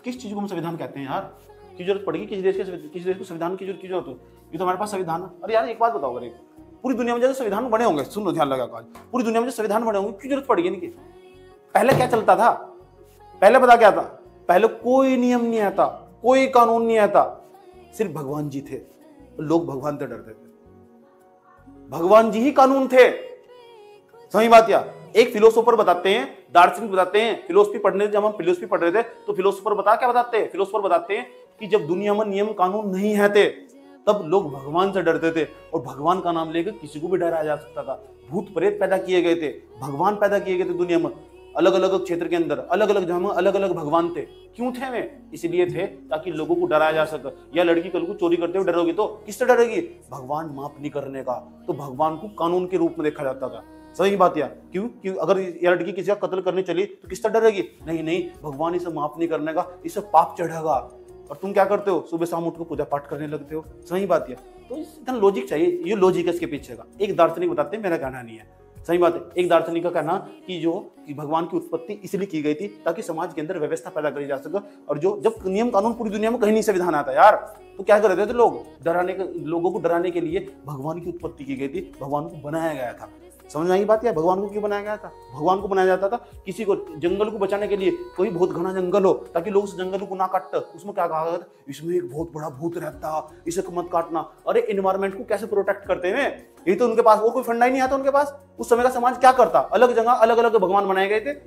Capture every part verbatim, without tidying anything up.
किस चीज को हम संविधान कहते हैं यार? की जरूरत पड़ेगी किसी देश के किसी देश को संविधान की जरूरत की जरूरत हो? ये तो हमारे पास संविधान है। अरे यार एक बात बताओ, अरे पूरी दुनिया में जैसे संविधान बने होंगे, सुन लो ध्यान लगा कर, पूरी दुनिया में जो संविधान बने होंगे, क्यों जरूरत पड़ेगी इनकी? पहले क्या चलता था? पहले पता क्या था? पहले कोई नियम नहीं आता, कोई कानून नहीं आता, सिर्फ भगवान जी थे। लोग भगवान से डरते थे, भगवान जी ही कानून थे। सही बात या? एक फिलोसोफर बताते हैं, दार्शनिक बताते हैं, फिलोसफी पढ़ने जब हम फिलोसफी पढ़ रहे थे तो फिलोसोफर बता क्या बताते हैं? फिलोसोफर बताते हैं कि जब दुनिया में नियम कानून नहीं है थे तब लोग भगवान से डरते थे, और भगवान का नाम लेकर किसी को भी डराया जा सकता था। भूत प्रेत पैदा किए गए थे, भगवान पैदा किए गए थे दुनिया में, अलग अलग क्षेत्र के अंदर अलग अलग जगह में अलग अलग भगवान थे। क्यों थे वे? इसलिए थे ताकि लोगों को डराया जा सके। या लड़की कल को चोरी करते हुए डरोगी तो किससे डरेगी? भगवान माफ नहीं करने का, तो भगवान को कानून के रूप में देखा जाता था। सही बात या? क्यों? क्यों अगर ये लड़की किसी का कत्ल करने चली तो किससे डरेगी? नहीं नहीं, भगवान इसे माफ नहीं करने का, इसे पाप चढ़ेगा। और तुम क्या करते हो? सुबह शाम उठ को पूजा पाठ करने लगते हो। सही बात है? तो इतना लॉजिक चाहिए, ये लॉजिक है इसके पीछे का। एक दार्शनिक बताते हैं, मेरा कहना नहीं है। सही बात है। एक दार्शनिक का कहना कि जो कि भगवान की उत्पत्ति इसलिए की गई थी ताकि समाज के अंदर व्यवस्था पैदा करी जा सके, और जो जब नियम कानून पूरी दुनिया में कहीं नहीं संविधान आता यार, तो क्या कर रहे थे लोग? डराने के, लोगों को डराने के लिए भगवान की उत्पत्ति की गई थी, भगवान को बनाया गया था। समझ में आई बात? या भगवान को क्यों बनाया गया था? भगवान को बनाया जाता था किसी को जंगल को बचाने के लिए, कोई बहुत घना जंगल हो ताकि लोग उस जंगल को ना काटते। उसमें क्या कहा था? इसमें एक बहुत बड़ा भूत रहता, इसे मत काटना। अरे एनवायरमेंट को कैसे प्रोटेक्ट करते हैं? ये तो उनके पास और कोई फंडा ही नहीं आता उनके पास। उस समय का समाज क्या करता? अलग जगह अलग अलग भगवान बनाए गए थे।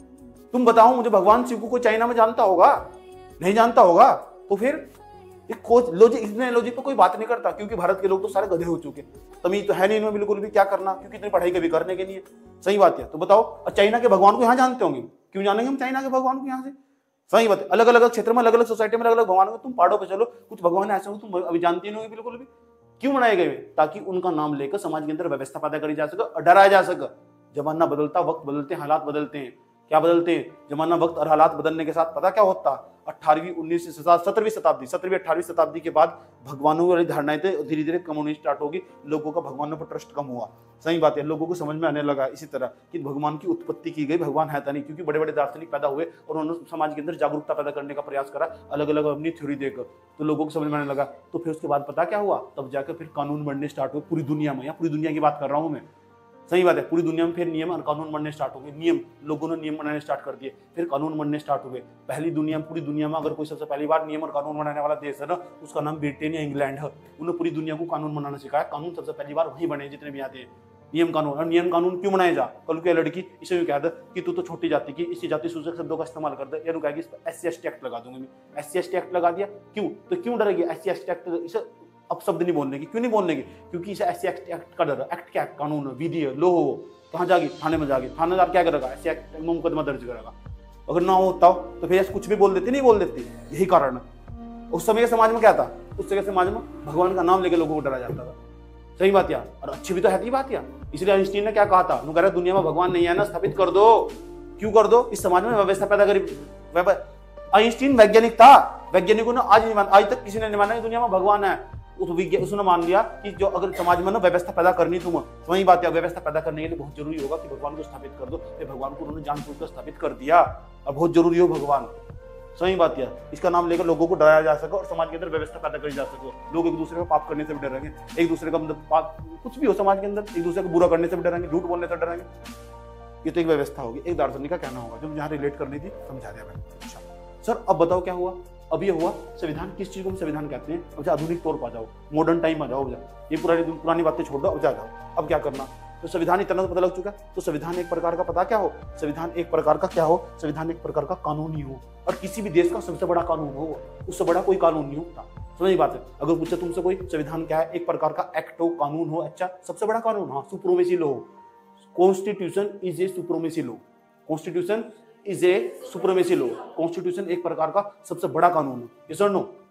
तुम बताओ मुझे, भगवान शिव को चाइना में जानता होगा? नहीं जानता होगा। तो फिर एक खोज लॉजिक, इतने लॉजिक पर कोई बात नहीं करता, क्योंकि भारत के लोग तो सारे गधे हो चुके, तमीज तो है नहीं इनमें बिल्कुल भी, क्या करना, क्योंकि इतनी पढ़ाई कभी करने के लिए। सही बात है। तो बताओ, चाइना के भगवान को यहाँ जानते होंगे, क्यों जानेंगे हम चाइना के भगवान को यहाँ से? सही बात है। अलग अलग क्षेत्र में अलग अलग सोसाइटी में अलग अलग भगवान को, तुम पहाड़ों पर चलो, कुछ भगवान ऐसे हो तुम अभी जानती नहीं होगी बिल्कुल भी। क्यों बनाए गए? ताकि उनका नाम लेकर समाज के अंदर व्यवस्था पैदा करी जा सके और डराया जा सके। जमाना बदलता, वक्त बदलते हैं, हालात बदलते हैं। क्या बदलते हैं? जमाना वक्त और हालात बदलने के साथ पता क्या होता? अठारहवीं उन्नीसवीं सत्रहवीं शताब्दी सत्रहवीं अठारहवीं शताब्दी के बाद भगवानों वाली धारणाएं थे, धीरे धीरे कम होनी स्टार्ट होगी। लोगों का भगवानों पर ट्रस्ट कम हुआ। सही बात है। लोगों को समझ में आने लगा इसी तरह कि भगवान की उत्पत्ति की गई, भगवान है था नहीं, क्योंकि बड़े बड़े दार्शनिक पैदा हुए और उन्होंने समाज के अंदर जागरूकता पैदा करने का प्रयास करा, अलग अलग अपनी थ्योरी देकर, तो लोगों को समझ में आने लगा। तो फिर उसके बाद पता क्या हुआ? तब जाकर फिर कानून बनने स्टार्ट हुए पूरी दुनिया में। या पूरी दुनिया की बात कर रहा हूं मैं। सही बात है। पूरी दुनिया में फिर नियम और कानून बनने स्टार्ट हो गए। नियम, लोगों ने नियम बनाने स्टार्ट कर दिए, फिर कानून बनने स्टार्ट हो गए। पहली दुनिया में, पूरी दुनिया में अगर कोई सबसे पहली बार नियम और कानून बनाने वाला देश है ना, उसका नाम ब्रिटेन या इंग्लैंड है। उन्होंने पूरी दुनिया को कानून बनाना सिखाया। कानून सबसे पहली बार वहीं बने जितने भी आते हैं, नियम कानून। और नियम कानून क्यों बनाए जा? कल की लड़की इसे भी कह दे कि तू तो छोटी जाति की, इसी जाति सूचक शब्दों का इस्तेमाल कर दे, या कहेगी S C S T act लगा दूंगी मैं। S C S T act लगा दिया, क्यों? तो क्यों डरेगी S C S T act? इसे अब शब्द नहीं बोलने की। क्यों नहीं बोलने की? क्योंकि इसे S C S T act का डर। एक्ट क्या? कानून, विधि है, लो हो। कहाँ जागी? थाने में जागी। थानेदार क्या करेगा? ऐसे एक्ट में मुकदमा दर्ज करेगा। अगर ना होता हो तो फिर ऐसे कुछ भी बोल देती, नहीं बोल देती। यही कारण है। उस समय के समाज में क्या था? उस समय के समाज में भगवान का नाम लेकर लोगों को डरा जाता था। सही बात यार। और अच्छी भी तो है बात यार। इसलिए आइंस्टीन ने क्या कहा था? कह रहा दुनिया में भगवान नहीं है ना, स्थापित कर दो। क्यों कर दो? इस समाज में व्यवस्था पैदा करी। आइंस्टीन वैज्ञानिक था। वैज्ञानिकों ने आज नहीं, आज तक किसी ने नहीं माना कि दुनिया में भगवान है। उस विज्ञान उसने मान लिया कि जो अगर समाज में ना व्यवस्था पैदा करनी, तुम वही बात है, व्यवस्था पैदा करने के लिए बहुत जरूरी होगा कि भगवान को स्थापित कर दो। फिर भगवान को उन्होंने जानबूझ कर स्थापित कर दिया। और बहुत जरूरी हो भगवान। सही बात है। इसका नाम लेकर लोगों को डराया जा सके और समाज के अंदर व्यवस्था पैदा करी जा सके। लोग एक दूसरे को पाप करने से भी डरेंगे, एक दूसरे का मतलब पाप कुछ भी हो समाज के अंदर, एक दूसरे को बुरा करने से भी डरेंगे, झूठ बोलने से डरेंगे। ये तो एक व्यवस्था होगी। एक दार्शनिक का कहना होगा, जो मुझे यहाँ रिलेट करनी थी, समझा दिया मैंने। अच्छा सर, अब बताओ क्या हुआ? अब ये हुआ संविधान। किस चीज को हम संविधान कहते हैं? अब आधुनिक तौर पर आ जाओ, मॉडर्न टाइम आ जाओ। ये पुरानी पुरानी बातें छोड़ दो, अब जा जाओ। अब क्या करना? तो संविधान इतना तो पता लग चुका है। तो संविधान एक प्रकार का पता क्या हो? संविधान एक प्रकार का क्या हो? संविधान एक प्रकार का कानून ही हो। और किसी भी देश का सबसे बड़ा कानून हो, उससे बड़ा कोई कानून नहीं होता। समझ बात है? अगर पूछे तुमसे कोई संविधान क्या है, एक प्रकार का एक्ट हो, कानून हो। अच्छा, सबसे बड़ा कानून, हाँ, सुप्रीमेसी लॉ हो। Constitution is a supremacy law. Constitution is a supremacy law. Constitution एक प्रकार का सबसे बड़ा कानून है। यस और नो?